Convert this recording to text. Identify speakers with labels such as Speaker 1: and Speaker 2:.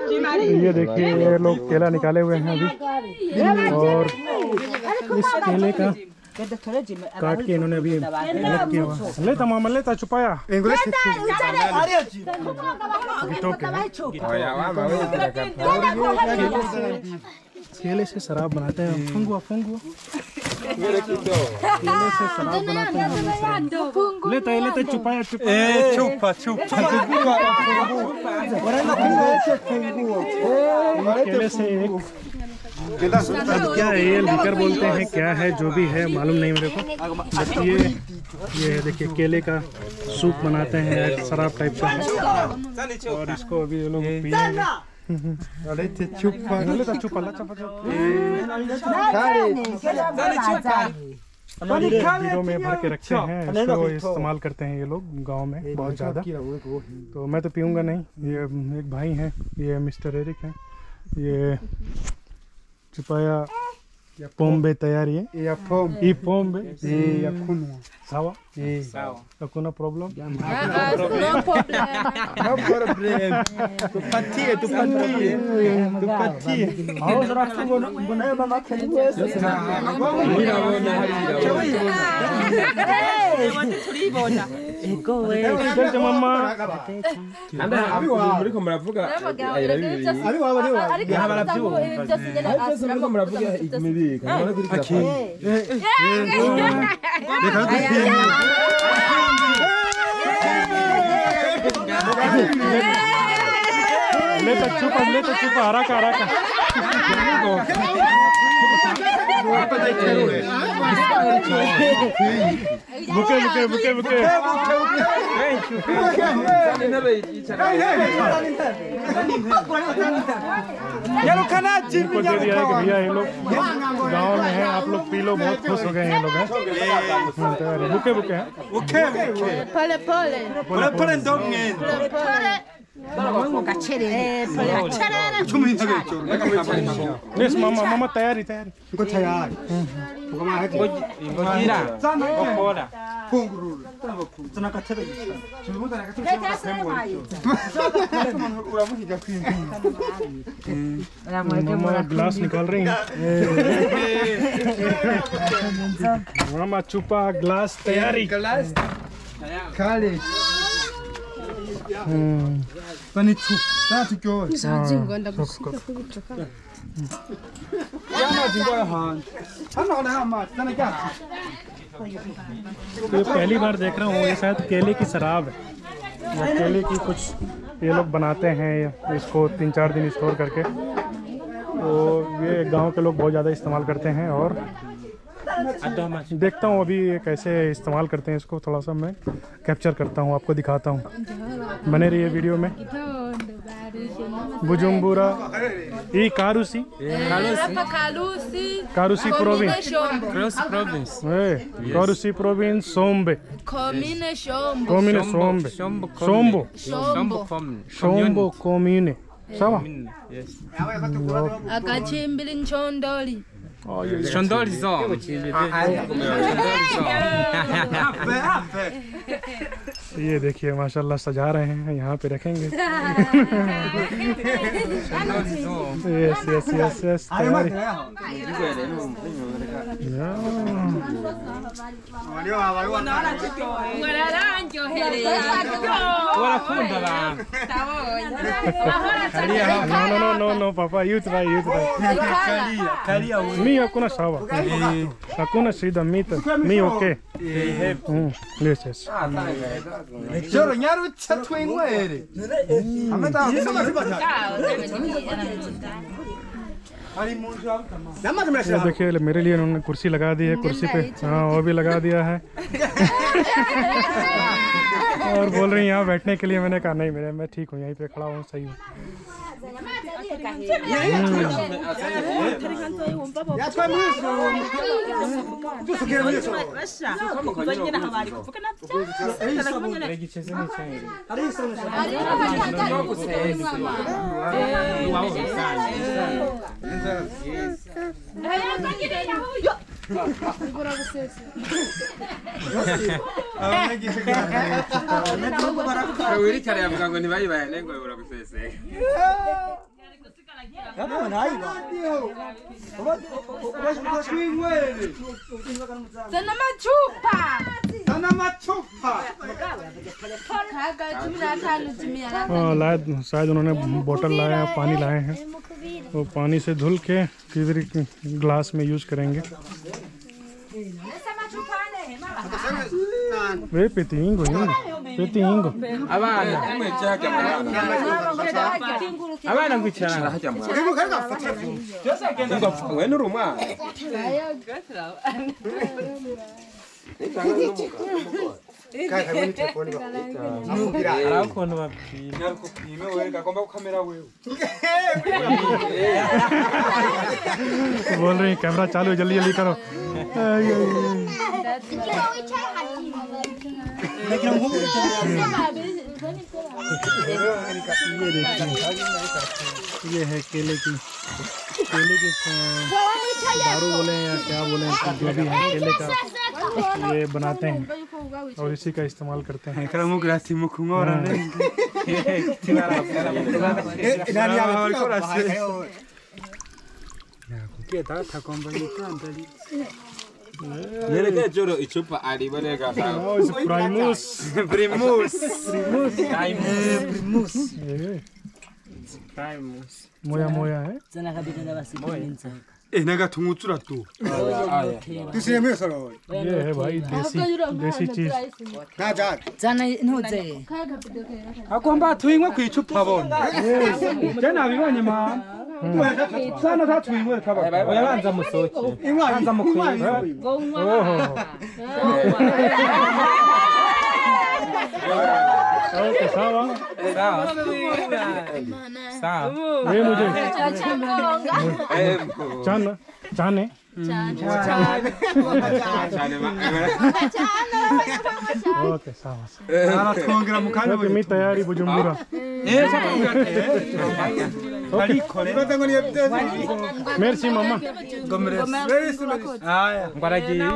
Speaker 1: ये देखिए ये लोग केला निकाले हुए हैं अभी, और इस केले का काट के इन्होंने अभी अलग किया हुआ। लेता मामा लेता छुपाया केले से शराब बनाते हैं। फंगुआ फंगुआ केले से शराब बनाते हैं। लेता है लेता छुपाया छुपा छुपा केले से एक क्या है ये लिकर बोलते हैं, क्या है जो भी है मालूम नहीं मेरे को। बस ये है देखिए केले का सूप बनाते हैं, शराब टाइप का है, और इसको अभी ये लोग पिएंगे। वीडियो में भर के रखते हैं, इसको इस्तेमाल करते हैं ये लोग गांव में बहुत ज़्यादा। तो मैं तो पीऊँगा नहीं। ये एक भाई हैं, ये मिस्टर एरिक हैं, ये छुपाया pombe tayari ya pombe hii pombe ya kunwa sawa hakuna problem
Speaker 2: no problem tupatie au zarafungo mbona mama keleweza ego wewe
Speaker 1: mama
Speaker 3: anda muri ko muravuga
Speaker 1: Leta chupa haraka buke भैया ये लोग गाँव में हैं, आप लोग पी लो, बहुत खुश हो गए हैं ये लोग हैं। बुके हैं मामा तैयारी ग्लास निकाल रही हैं मामा चुपा ग्लास तैयारी तो पहली बार देख रहा हूँ, ये शायद केले की शराब है या केले की कुछ ये लोग बनाते हैं इसको 3-4 दिन स्टोर करके। तो ये गांव के लोग बहुत ज़्यादा इस्तेमाल करते हैं, और देखता हूँ अभी ये कैसे इस्तेमाल करते हैं इसको, थोड़ा सा मैं कैप्चर करता हूँ, आपको दिखाता हूँ। बने रहिए वीडियो में। बुजुम्बुरा ये कारुसी प्रोविंस कारुसी प्रोविंस सोम्बे कोमिने शोम्बो commune sawa
Speaker 4: akachimbili nchondoli
Speaker 3: Shondoli zo.
Speaker 1: ये देखिए माशाल्लाह सजा रहे हैं, यहाँ पे रखेंगे। Yes No papa, you try. Me hakuna sawa. Hakuna shida mita. Me okay. Yes.
Speaker 2: Choro nyaru chatwengwere. Amata
Speaker 1: ये देखिए मेरे लिए उन्होंने कुर्सी लगा दी है, कुर्सी पे हाँ वो भी लगा दिया है। और बोल रही हैं यहाँ बैठने के लिए, मैंने कहा नहीं मैं ठीक हूँ, यहीं पे खड़ा हूँ, सही हूँ।
Speaker 4: Sana machupa.
Speaker 2: Sana machupa.
Speaker 4: Kaka 15 tumia la.
Speaker 1: शायद उन्होंने बोतल लाया है, पानी लाए हैं, वो पानी से धुल के किसी ग्लास में यूज करेंगे। वे पितिंग
Speaker 3: abana kwicara we n'uruma
Speaker 1: बोल रही कैमरा चालू है, जल्दी जल्दी करो। ये है केले की दारू बोले या क्या बोले, जो भी है केले का ये बनाते हैं और इसी का इस्तेमाल करते हैं। मोया मोया है।
Speaker 2: एनागा थुंगुचुरा तू तुसी में सरो
Speaker 1: ये है भाई देसी चीज
Speaker 2: ना जा
Speaker 4: जाना नोजे
Speaker 2: आको हम बा थुइंगो कुइ छु फाबो जना बिवा निमा sana ta थुइंगो थाबा ओया 안 잠 못 써. 이거 안 잠 못 써.
Speaker 1: ओके सावा ये मुझे चाने ओके सावा मी तयारी बुजुम्बुरा मेर्सी मम्मा